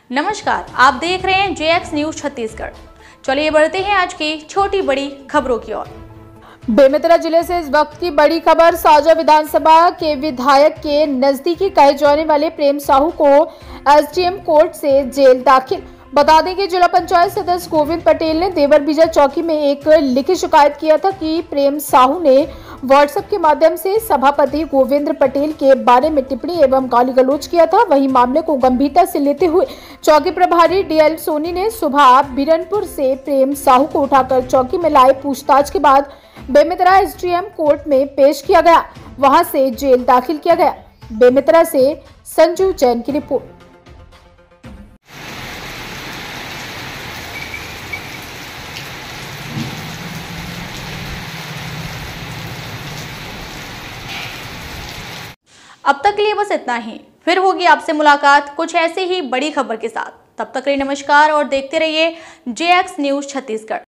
नमस्कार, आप देख रहे हैं JX न्यूज छत्तीसगढ़। चलिए बढ़ते हैं आज की छोटी बड़ी खबरों की ओर। बेमेतरा जिले से इस वक्त की बड़ी खबर। साजा विधानसभा के विधायक के नजदीकी कहे जाने वाले प्रेम साहू को SDM कोर्ट से जेल दाखिल। बता दें कि जिला पंचायत सदस्य गोविंद पटेल ने देवरबीजा चौकी में एक लिखित शिकायत किया था कि प्रेम साहू ने व्हाट्सएप के माध्यम से सभापति गोविंद पटेल के बारे में टिप्पणी एवं गाली गलौज किया था। वहीं मामले को गंभीरता से लेते हुए चौकी प्रभारी DL सोनी ने सुबह बिरनपुर से प्रेम साहू को उठाकर चौकी में लाए। पूछताछ के बाद बेमेतरा SDM कोर्ट में पेश किया गया, वहां से जेल दाखिल किया गया। बेमेतरा से संजू जैन की रिपोर्ट। अब तक के लिए बस इतना ही। फिर होगी आपसे मुलाकात कुछ ऐसे ही बड़ी खबर के साथ। तब तक के लिए नमस्कार और देखते रहिए JX न्यूज छत्तीसगढ़।